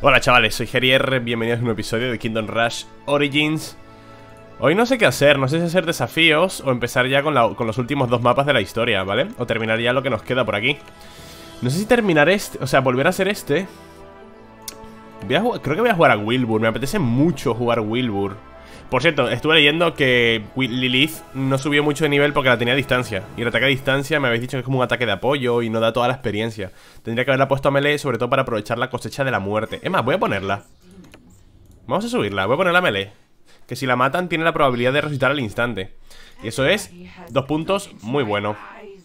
Hola chavales, soy Gerier, bienvenidos a un episodio de Kingdom Rush Origins. Hoy no sé qué hacer, no sé si hacer desafíos o empezar ya con los últimos dos mapas de la historia, ¿vale? O terminar ya lo que nos queda por aquí. No sé si terminar este, o sea, volver a hacer este. Creo que voy a jugar a Wilbur, me apetece mucho jugar Wilbur. Por cierto, estuve leyendo que Lilith no subió mucho de nivel porque la tenía a distancia. Y el ataque a distancia me habéis dicho que es como un ataque de apoyo y no da toda la experiencia. Tendría que haberla puesto a melee, sobre todo para aprovechar la cosecha de la muerte. Es más, voy a ponerla. Vamos a subirla, voy a ponerla a melee. Que si la matan tiene la probabilidad de resucitar al instante. Y eso es 2 puntos, muy bueno.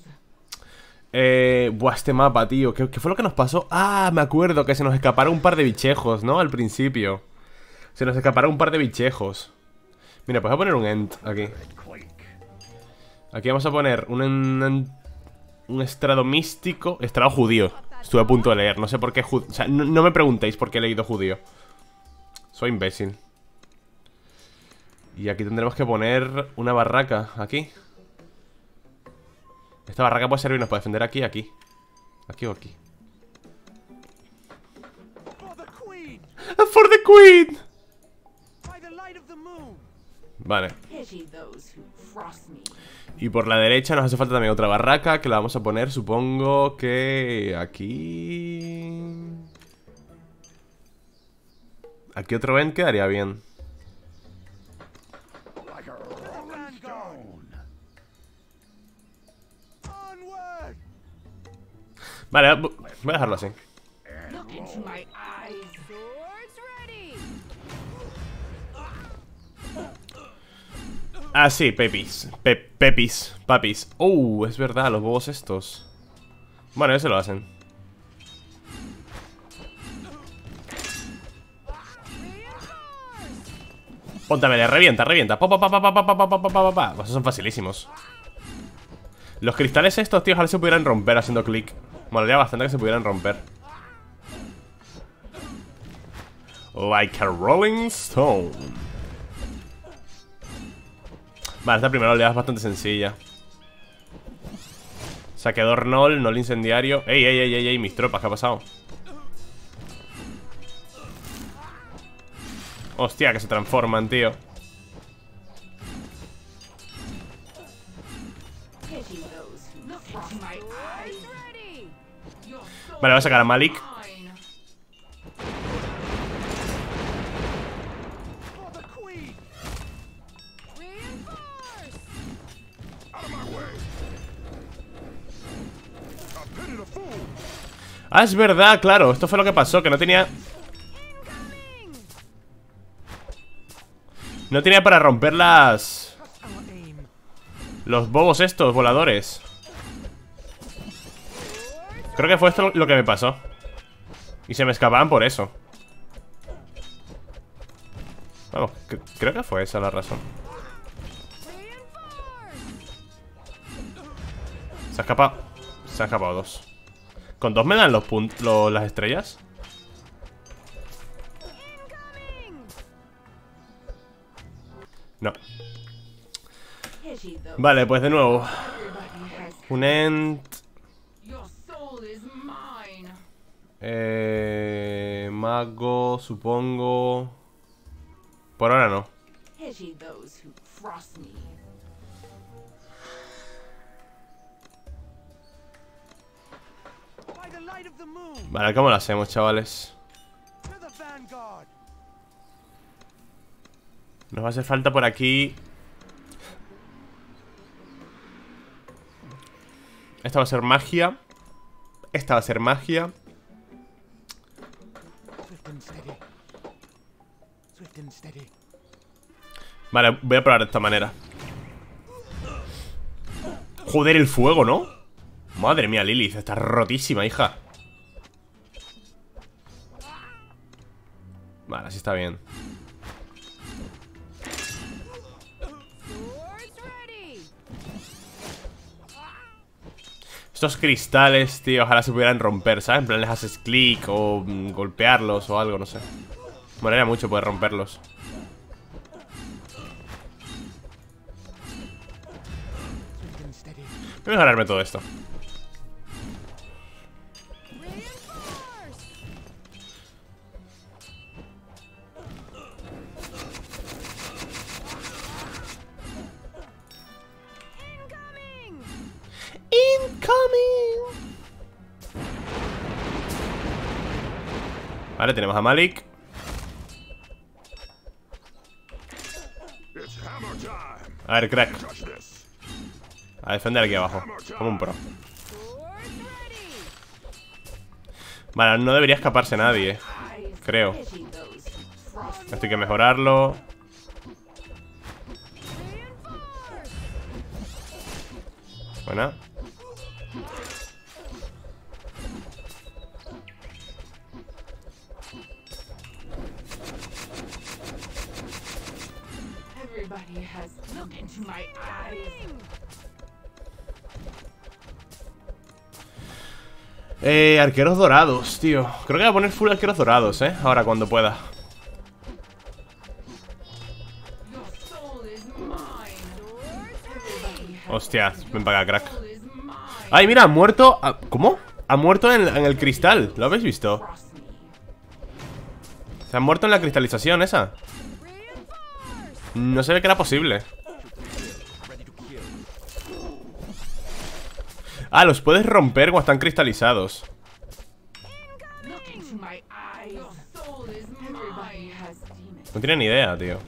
Buah, este mapa, tío. ¿Qué fue lo que nos pasó? Ah, me acuerdo que se nos escaparon un par de bichejos, ¿no? Al principio. Se nos escaparon un par de bichejos. Mira, pues voy a poner un end aquí. Aquí vamos a poner un estrado místico. Estrado judío. Estuve a punto de leer, no sé por qué o sea, no me preguntéis por qué he leído judío. Soy imbécil. Y aquí tendremos que poner una barraca. Aquí. Esta barraca puede servirnos para defender aquí y aquí. Aquí o aquí. For the Queen. Vale. Y por la derecha nos hace falta también otra barraca, que la vamos a poner, supongo que aquí. Aquí otro end quedaría bien. Vale, voy a dejarlo así. Ah, sí, pepis. Papis. Es verdad, los bobos estos. Bueno, eso lo hacen. Póntamele, revienta. Esos son facilísimos. Los cristales estos, tío, ojalá se pudieran romper haciendo clic. Molaría bastante que se pudieran romper. Like a rolling stone. Vale, esta primera oleada es bastante sencilla. Saqueador Nol incendiario. Ey, mis tropas, ¿qué ha pasado? Hostia, que se transforman, tío. Vale, voy a sacar a Malik. Ah, es verdad, claro. Esto fue lo que pasó, que no tenía... No tenía para romper los bobos estos, voladores. Creo que fue esto lo que me pasó. Y se me escapaban por eso. Vamos, creo que fue esa la razón. Se han escapado dos. ¿Con dos me dan los puntos, las estrellas? No. Vale, pues de nuevo. Un end. Mago, supongo. Por ahora no. Vale, ¿cómo lo hacemos, chavales? Nos va a hacer falta por aquí. Esta va a ser magia. Esta va a ser magia. Vale, voy a probar de esta manera. Joder, el fuego, ¿no? Madre mía, Lilith, está rotísima, hija. Vale, así está bien. Estos cristales, tío, ojalá se pudieran romper, ¿sabes? En plan, les haces clic o golpearlos o algo, no sé. Me molaría mucho poder romperlos. Voy a mejorarme todo esto. Vale, tenemos a Malik. A ver, crack. A defender aquí abajo, como un pro. Vale, no debería escaparse nadie, creo. Esto hay que mejorarlo. Buena. Arqueros dorados, tío. Creo que voy a poner full arqueros dorados, ahora cuando pueda. Hostia, ven para acá, crack. Ay, mira, ha muerto. ¿Cómo? Ha muerto en el cristal. ¿Lo habéis visto? Se ha muerto en la cristalización esa. No se ve que era posible. Ah, los puedes romper cuando están cristalizados. No tiene ni idea, tío.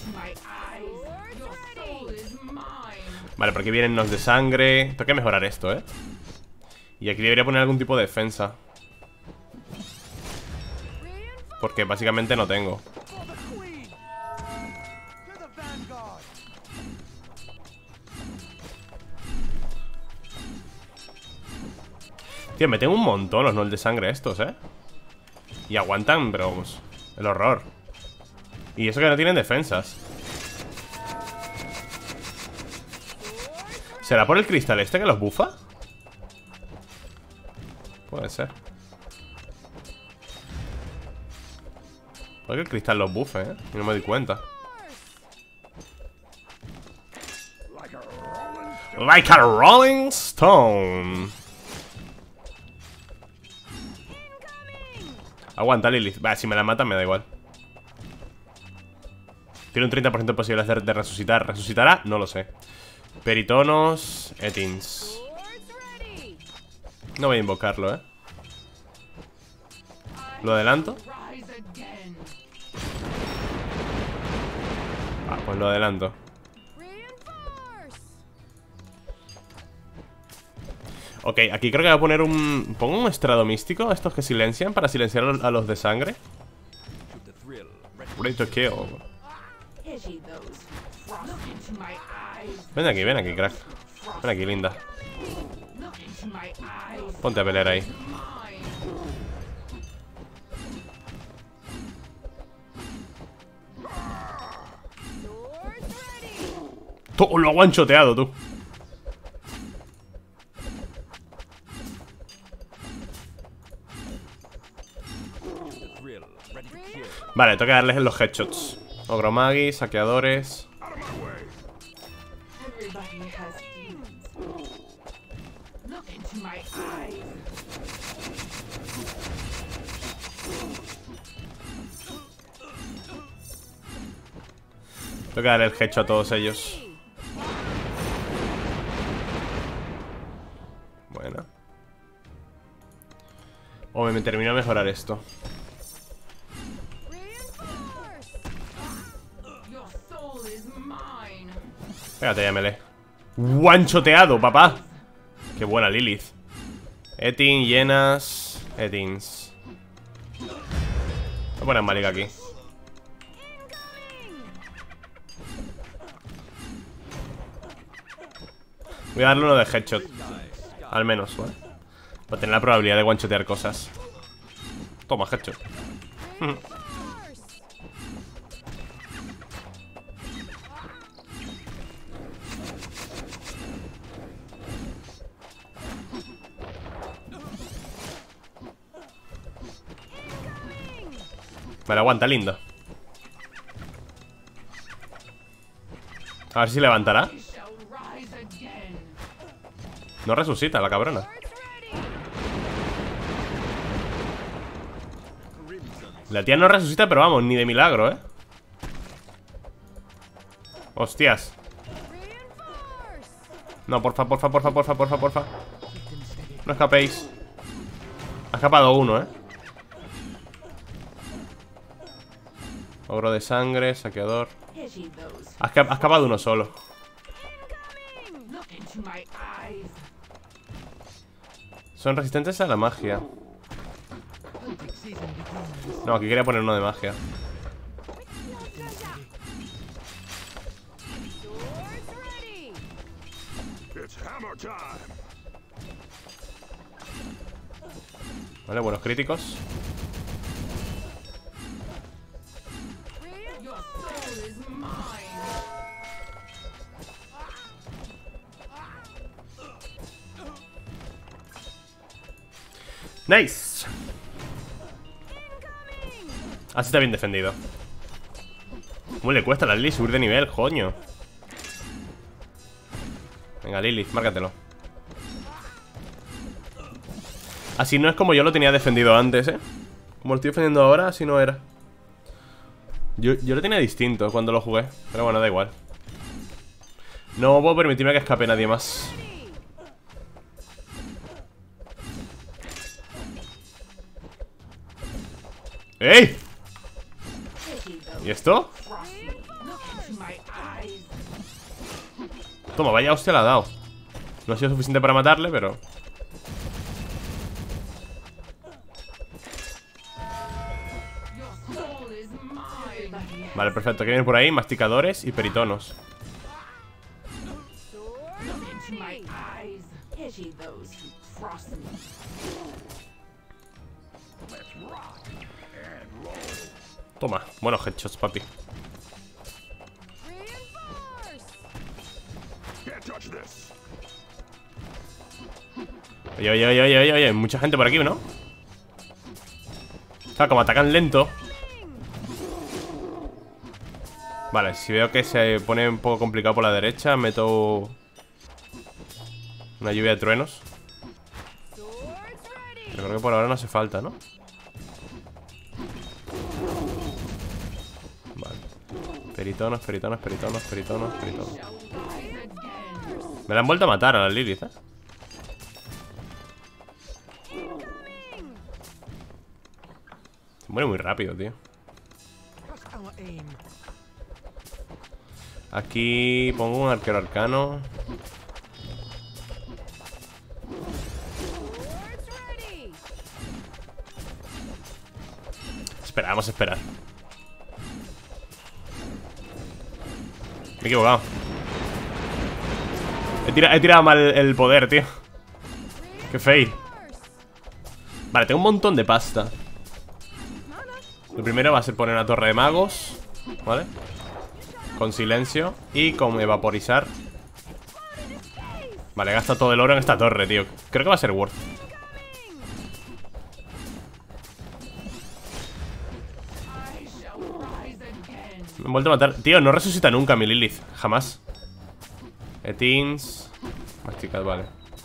Vale, por aquí vienen los de sangre. Tengo que mejorar esto, Y aquí debería poner algún tipo de defensa. Porque básicamente no tengo. Tío, me tengo un montón los nulls de sangre estos, Y aguantan, pero vamos, el horror. Y eso que no tienen defensas. ¿Será por el cristal este que los bufa? Puede ser. Puede que el cristal los bufe, y no me doy cuenta. Like a rolling stone. Aguanta, Lilith. Va, si me la matan me da igual. Tiene un 30% de posibilidades de resucitar. ¿Resucitará? No lo sé. Peritonos, Etins. No voy a invocarlo, ¿Lo adelanto? Ah, pues lo adelanto. Ok, aquí creo que voy a poner un... Pongo un estrado místico, estos que silencian, para silenciar a los de sangre. Ready to kill. Ven aquí, crack. Ven aquí, linda. Ponte a pelear ahí. Lo ha guanchoteado, tú. Vale, tengo que darles los headshots. Ogromagi, saqueadores. Tengo que dar el headshot a todos ellos. Bueno. O me termino de mejorar esto. Pégate ya, melee. Guanchoteado, papá. Qué buena Lilith. Etin, llenas. Etins. Voy a poner Malik aquí. Voy a darle uno de headshot. Al menos, ¿vale? Para tener la probabilidad de guanchotear cosas. Toma, headshot. Vale, aguanta, lindo. A ver si levantará. No resucita la cabrona. La tía no resucita, pero vamos, ni de milagro, Hostias. No, porfa. No escapéis. Ha escapado uno, Ogro de sangre, saqueador. Has acabado uno solo. Son resistentes a la magia. No, aquí quería poner uno de magia. Vale, buenos críticos. Nice. Así está bien defendido. ¿Cómo le cuesta a la Lilith subir de nivel, coño? Venga, Lilith, márcatelo. Así no es como yo lo tenía defendido antes, ¿eh? Como lo estoy defendiendo ahora, así no era. Yo lo tenía distinto cuando lo jugué. Pero bueno, da igual. No puedo permitirme que escape nadie más. ¡Ey! ¿Y esto? Toma, vaya hostia la ha dado. No ha sido suficiente para matarle, pero... Vale, perfecto, que vienen por ahí masticadores y peritonos. Toma, buenos headshots, papi. Oye, mucha gente por aquí, ¿no? O sea, como atacan lento. Vale, si veo que se pone un poco complicado por la derecha, meto una lluvia de truenos. Pero creo que por ahora no hace falta, ¿no? Vale. Peritonos. Me la han vuelto a matar a la Lilith, ¿eh? Se muere muy rápido, tío. Aquí pongo un arquero arcano. Espera, vamos a esperar. Me he equivocado. He tirado mal el poder, tío. Qué fail. Vale, tengo un montón de pasta. Lo primero va a ser poner una torre de magos, ¿vale? Con silencio y con evaporizar. Vale, gasta todo el oro en esta torre, tío. Creo que va a ser worth. Me han vuelto a matar. Tío, no resucita nunca mi Lilith. Jamás. Etins. Masticad, vale.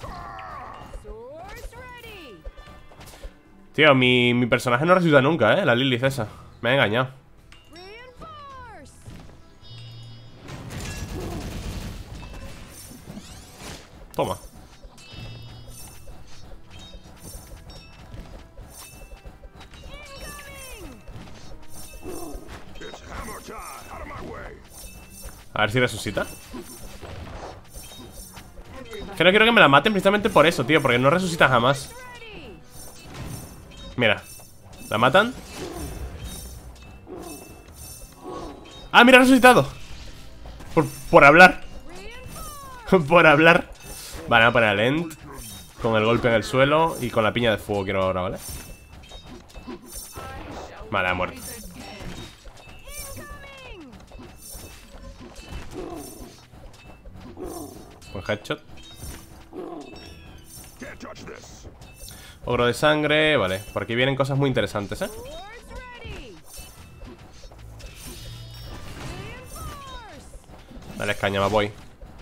Tío, mi personaje no resucita nunca, la Lilith esa. Me ha engañado. Toma. A ver si resucita. Que no quiero que me la maten precisamente por eso, tío. Porque no resucita jamás. Mira. ¿La matan? ¡Ah, mira, ha resucitado! Por hablar. Por hablar. Vale, voy a poner al end. Con el golpe en el suelo. Y con la piña de fuego quiero ahora, ¿vale? Vale, ha muerto. Buen headshot. Ogro de sangre, vale. Por aquí vienen cosas muy interesantes, ¿eh? Dale, caña, me voy.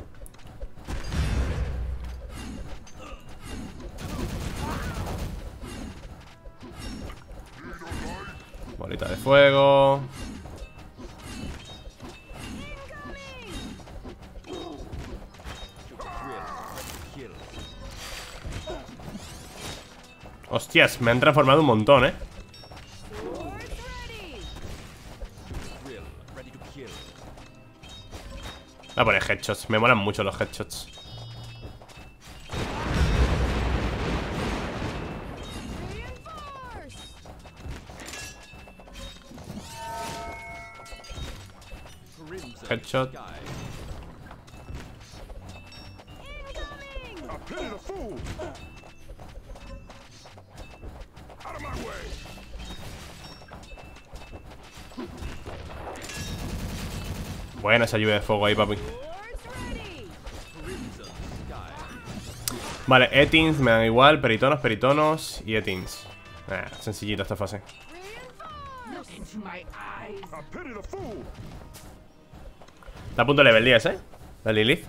Bolita de fuego. Hostias, me han transformado un montón, Voy a poner headshots, me molan mucho los headshots. Headshot. Buena esa lluvia de fuego ahí, papi. Vale, Etins me dan igual. Peritonos y Etins. Sencillita esta fase. Está a punto de level 10, la Lilith.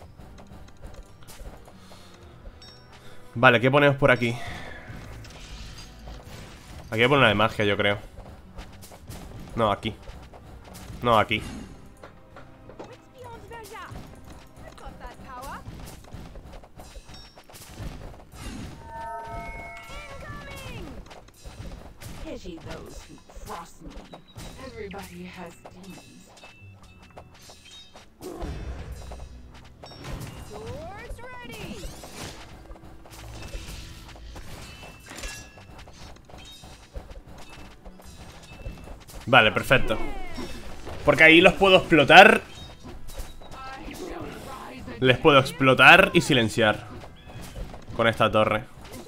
Vale, ¿qué ponemos por aquí? Aquí voy a poner una de magia, yo creo. No, aquí. No, aquí. Pity those who cross me. Everybody has demons. Swords ready. Vale, perfecto. Porque ahí los puedo explotar. Les puedo explotar y silenciar con esta torre.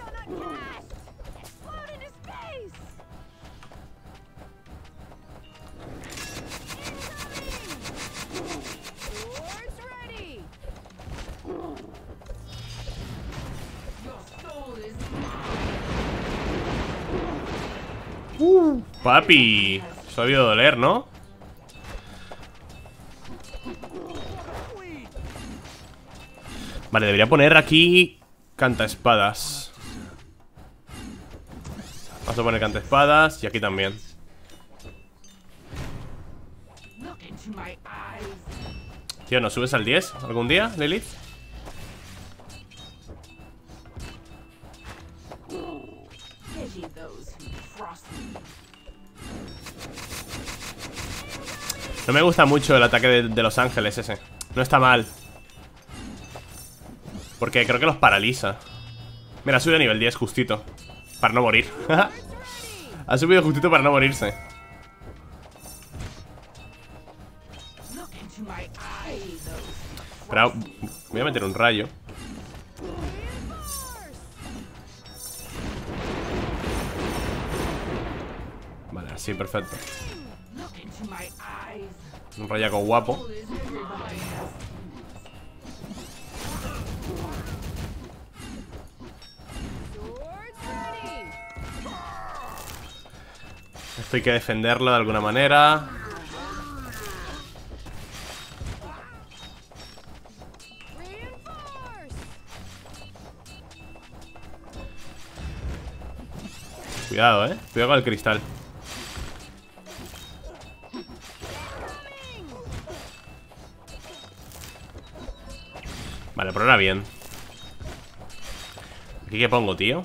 Papi, eso ha debido doler, ¿no? Vale, debería poner aquí cantaespadas. Vamos a poner cantaespadas y aquí también. Tío, ¿no subes al 10 algún día, Lilith? No me gusta mucho el ataque de los ángeles ese. No está mal, porque creo que los paraliza. Mira, ha subido a nivel 10 justito para no morir. Ha subido justito para no morirse. Pero voy a meter un rayo. Vale, así, perfecto. Un rayaco guapo. Esto hay que defenderlo de alguna manera. Cuidado, cuidado con el cristal. Vale, pero ahora bien. ¿Aquí qué pongo, tío?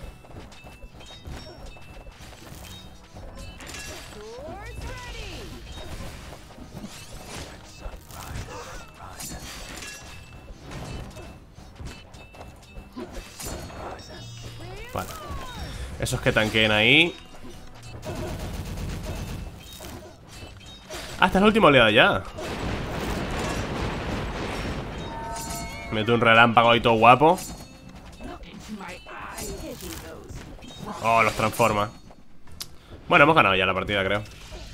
Vale. Esos que tanqueen ahí. Ah, esta es la última oleada ya. Mete un relámpago ahí todo guapo. Oh, los transforma. Bueno, hemos ganado ya la partida, creo.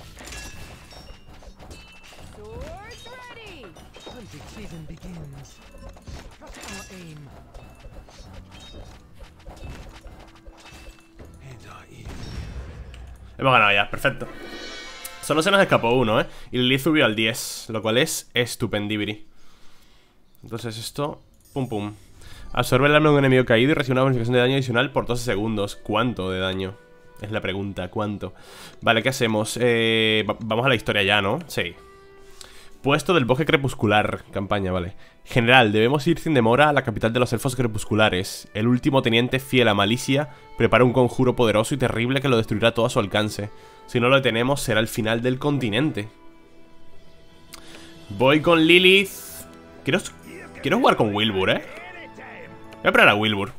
Hemos ganado ya, perfecto. Solo se nos escapó uno, y Lilith subió al 10, lo cual es estupendibiri. Entonces esto, pum pum. Absorbe el alma de un enemigo caído y recibe una bonificación de daño adicional por 12 segundos. ¿Cuánto de daño? Es la pregunta, ¿cuánto? Vale, ¿qué hacemos? Vamos a la historia ya, ¿no? Sí. Puesto del bosque crepuscular. Campaña, vale. General, debemos ir sin demora a la capital de los elfos crepusculares. El último teniente fiel a Malicia prepara un conjuro poderoso y terrible que lo destruirá todo a su alcance. Si no lo detenemos, será el final del continente. Voy con Lilith. Quiero jugar con Wilbur, Voy a probar a Wilbur.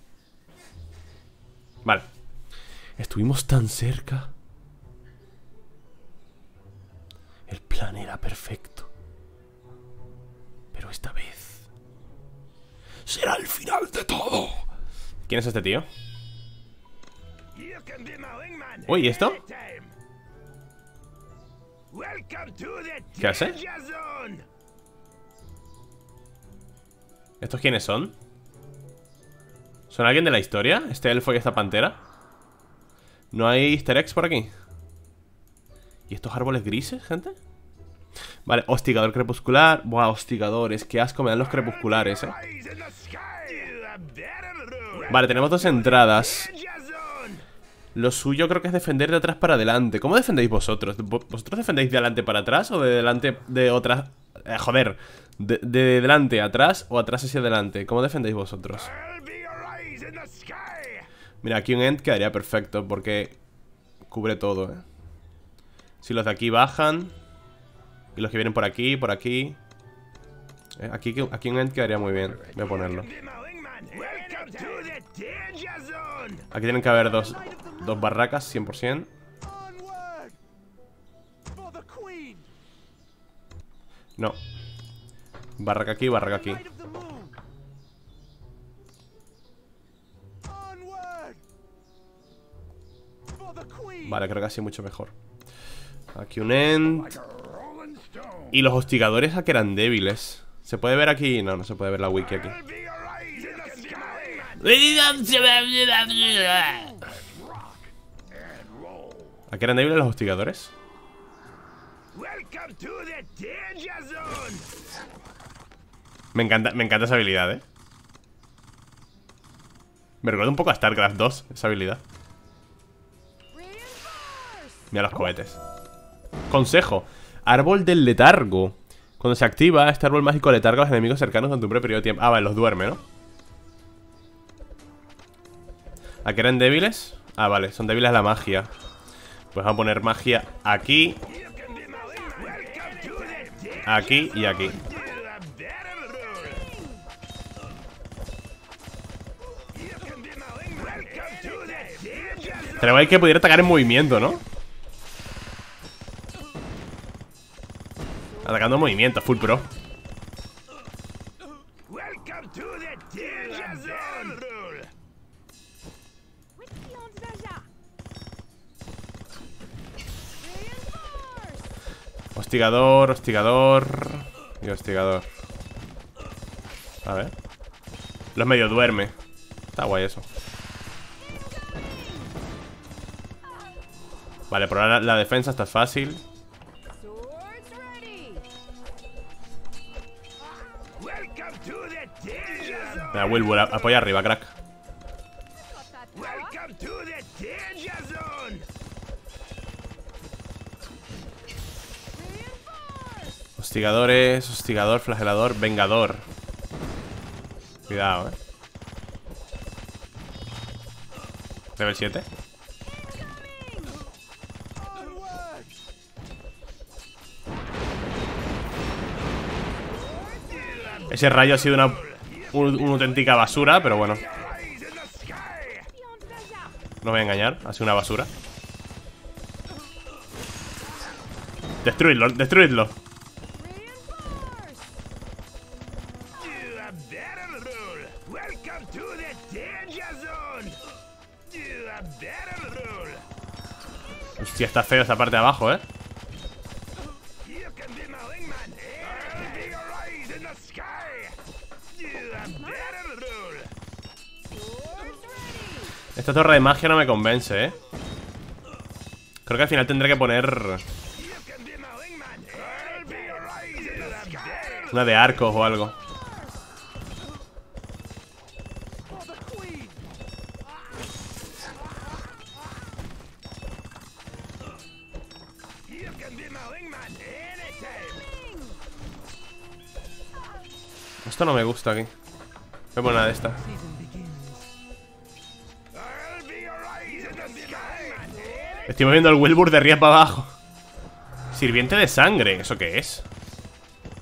Vale. Estuvimos tan cerca. El plan era perfecto. Pero esta vez será el final de todo. ¿Quién es este tío? Uy, ¿y esto? ¿Qué hace? ¿Estos quiénes son? ¿Son alguien de la historia? ¿Este elfo y esta pantera? ¿No hay easter eggs por aquí? ¿Y estos árboles grises, gente? Vale, hostigador crepuscular. Buah, hostigadores, qué asco me dan los crepusculares, Vale, tenemos dos entradas. Lo suyo creo que es defender de atrás para adelante. ¿Cómo defendéis vosotros? ¿Vosotros defendéis de adelante para atrás o de delante de otra? Joder, de delante a atrás o atrás hacia adelante. ¿Cómo defendéis vosotros? Mira, aquí un end quedaría perfecto porque cubre todo, Si los de aquí bajan y los que vienen por aquí, aquí un end quedaría muy bien. Voy a ponerlo. Aquí tienen que haber dos barracas, 100%. No. Barraca aquí, barraca aquí. Vale, creo que así mucho mejor. Aquí un end. Y los hostigadores a que eran débiles. ¿Se puede ver aquí? No, no se puede ver la wiki aquí. ¿A qué eran débiles los hostigadores? Me encanta esa habilidad, Me recuerda un poco a StarCraft 2, esa habilidad. Mira los cohetes. Consejo: árbol del letargo. Cuando se activa, este árbol mágico letarga a los enemigos cercanos durante un breve periodo de tiempo. Ah, vale, los duerme, ¿no? ¿A qué eran débiles? Ah, vale, son débiles a la magia. Pues vamos a poner magia aquí, aquí y aquí. Pero hay que poder atacar en movimiento, ¿no? Atacando en movimiento, full pro. Hostigador, hostigador y hostigador. A ver. Los medio duerme. Está guay eso. Vale, por ahora la defensa está fácil. Mira, Wilbur, apoya arriba, crack. Hostigadores, hostigador, flagelador, vengador. Cuidado, Level 7. Ese rayo ha sido una auténtica basura, pero bueno. No voy a engañar, ha sido una basura. Destruidlo, destruidlo. Hostia, está feo esta parte de abajo, Esta torre de magia no me convence, Creo que al final tendré que poner una de arcos o algo. Esto no me gusta aquí. Voy a poner una de estas. Estoy moviendo el Wilbur de arriba para abajo. Sirviente de sangre, ¿eso qué es?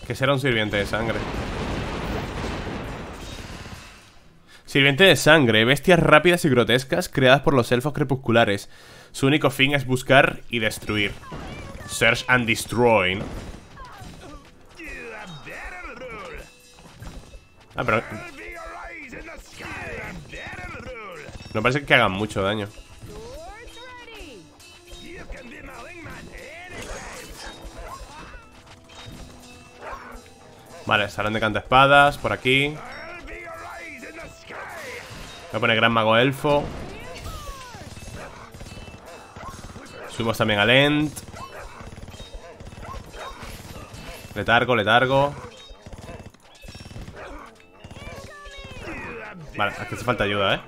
¿Qué será un sirviente de sangre? Sirviente de sangre, bestias rápidas y grotescas creadas por los elfos crepusculares. Su único fin es buscar y destruir. Search and destroy, ¿no? Ah, pero... no parece que hagan mucho daño. Vale, salón de cantaespadas, por aquí. Voy a poner gran mago elfo. Subimos también al End. Letargo, letargo. Vale, aquí hace falta ayuda,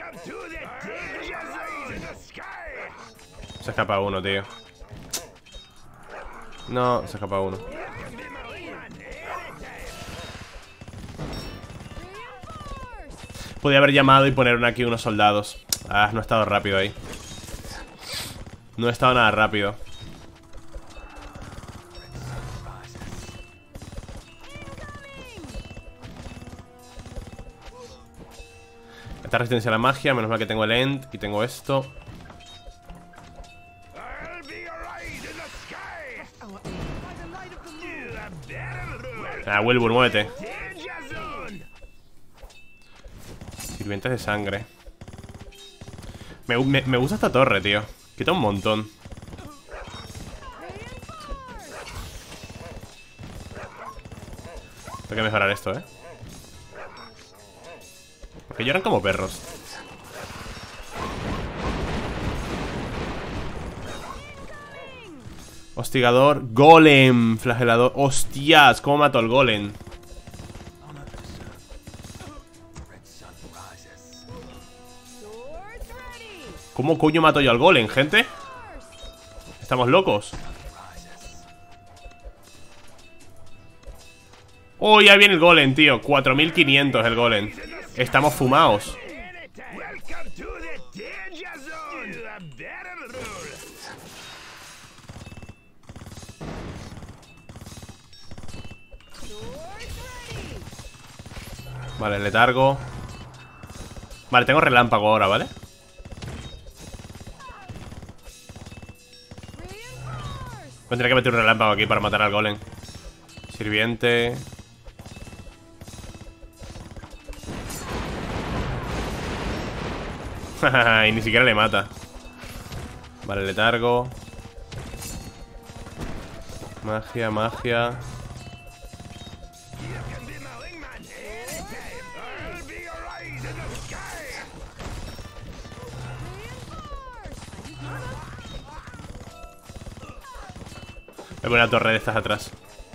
Se escapa uno, tío. No, se escapa uno. Podía haber llamado y poner aquí unos soldados. Ah, no he estado rápido ahí. No he estado nada rápido. Esta resistencia a la magia, menos mal que tengo el End y tengo esto. Ah, Wilbur, muévete. Sirvientes de sangre. Me gusta esta torre, tío. Quita un montón. Tengo que mejorar esto, Porque lloran como perros. Hostigador, golem, flagelador. Hostias, ¿cómo mato al golem? ¿Cómo coño mato yo al golem, gente? ¿Estamos locos? Oh, ya viene el golem, tío. 4500 el golem. Estamos fumados. Vale, letargo. Vale, tengo relámpago ahora, ¿vale? Tendría que meter un relámpago aquí para matar al golem. Sirviente. Y ni siquiera le mata. Vale, letargo. Magia, magia. Voy a poner una torre de estas atrás.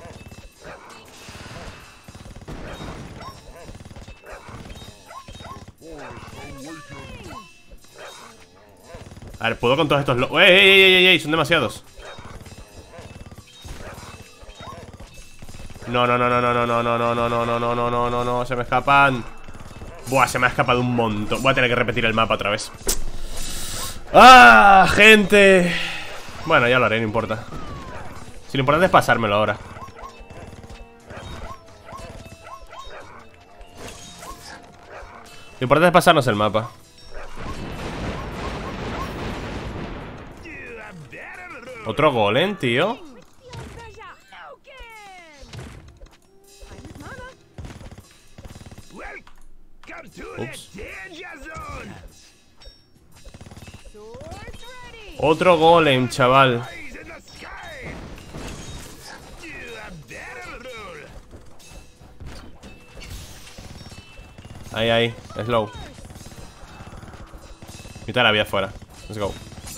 A ver, ¿puedo con todos estos ¡Ey, ey, ey! Son demasiados. No, no, no, no, no, no, no, no, no, no, no, no, no, no, no, no, se me escapan. Buah, se me ha escapado un montón. Voy a tener que repetir el mapa otra vez. ¡Ah, gente! Bueno, ya lo haré, no importa. Si lo importante es pasármelo ahora. Lo importante es pasarnos el mapa. Otro golem, tío. Ups. Otro golem, chaval. Ahí, ahí, slow. Mitad de la vida fuera. Let's go.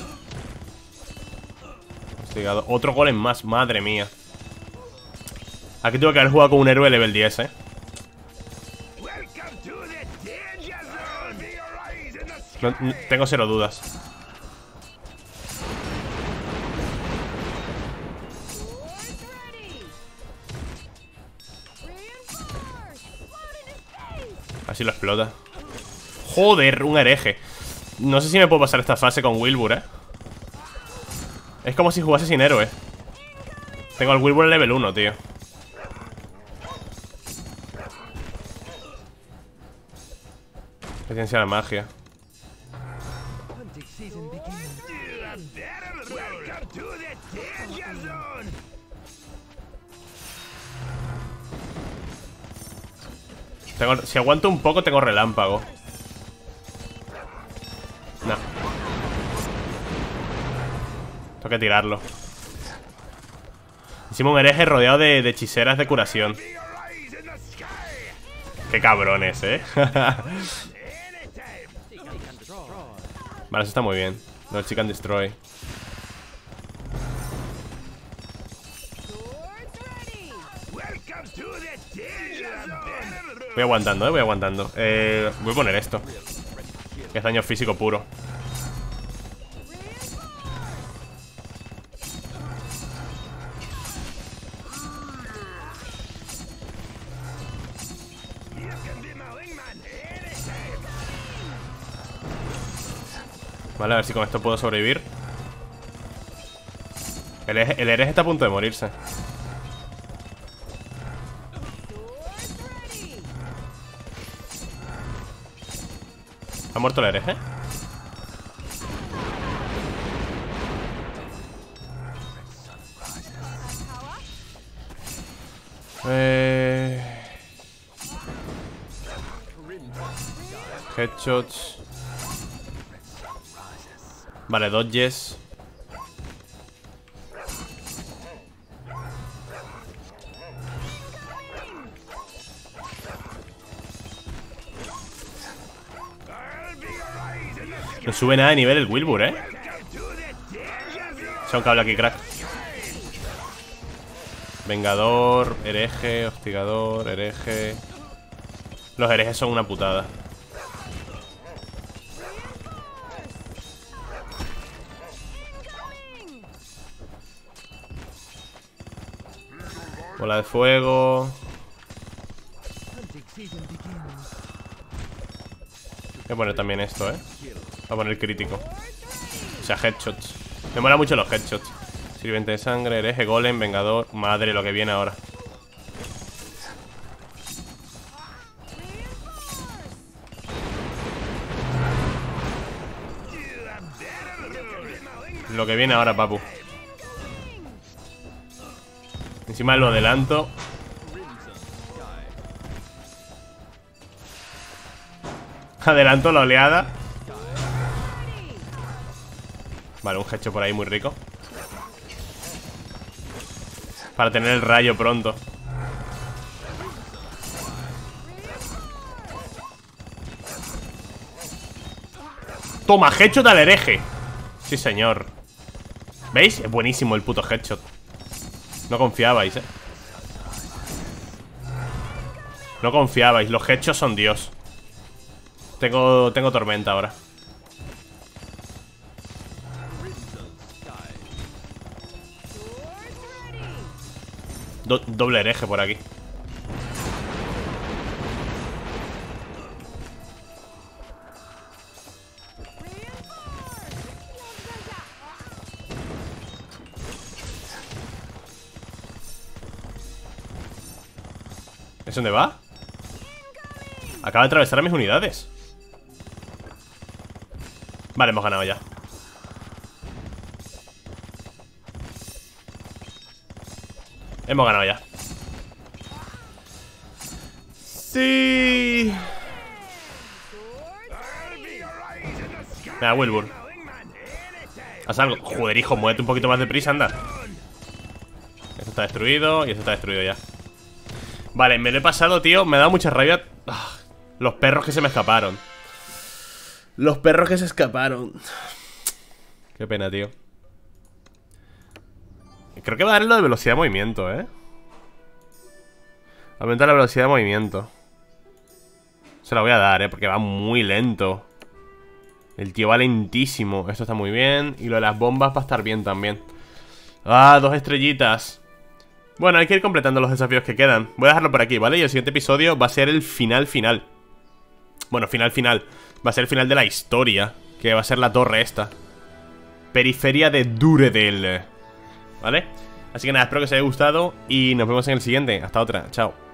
Hostigado. Otro golem más, madre mía. Aquí tengo que haber jugado con un héroe level 10, tengo cero dudas. Así lo explota. Joder, un hereje. No sé si me puedo pasar esta fase con Wilbur, Es como si jugase sin héroe. Tengo al Wilbur level 1, tío. Resistencia a la magia. Si aguanto un poco, tengo relámpago. No. Tengo que tirarlo. Hicimos un hereje rodeado de hechiceras de curación. Qué cabrones, Vale, eso está muy bien. No, Seek and Destroy. Voy aguantando, voy aguantando. Voy a poner esto, que es daño físico puro. Vale, a ver si con esto puedo sobrevivir. El hereje está a punto de morirse. ¿Ha muerto el hereje? Headshots. Vale, dodges. No sube nada de nivel el Wilbur, Echa un cable aquí, crack. Vengador, hereje, hostigador, hereje. Los herejes son una putada. Bola de fuego. Voy a poner también esto, Voy a poner crítico. O sea, headshots. Me mola mucho los headshots. Sirviente de sangre, hereje, golem, vengador. Madre, lo que viene ahora. Lo que viene ahora, papu. Encima lo adelanto. Adelanto la oleada. Vale, un headshot por ahí muy rico. Para tener el rayo pronto. Toma, headshot al hereje. Sí, señor. ¿Veis? Es buenísimo el puto headshot. No confiabais, No confiabais, los headshots son Dios. Tengo tormenta ahora. Doble hereje por aquí. ¿Es dónde va? Acaba de atravesar a mis unidades. Vale, hemos ganado ya. Hemos ganado ya. Sí. Venga, Wilbur. Haz algo. Joder, hijo, muévete un poquito más deprisa, anda. Esto está destruido y esto está destruido ya. Vale, me lo he pasado, tío. Me ha dado mucha rabia. Los perros que se me escaparon. Los perros que se escaparon. Qué pena, tío. Creo que va a darle lo de velocidad de movimiento, Aumenta la velocidad de movimiento. Se la voy a dar, porque va muy lento. El tío va lentísimo. Esto está muy bien. Y lo de las bombas va a estar bien también. Ah, 2 estrellitas. Bueno, hay que ir completando los desafíos que quedan. Voy a dejarlo por aquí, ¿vale? Y el siguiente episodio va a ser el final. Bueno, final. Va a ser el final de la historia. Que va a ser la torre esta. Periferia de Duredel. ¿Vale? Así que nada, espero que os haya gustado. Y nos vemos en el siguiente. Hasta otra, chao.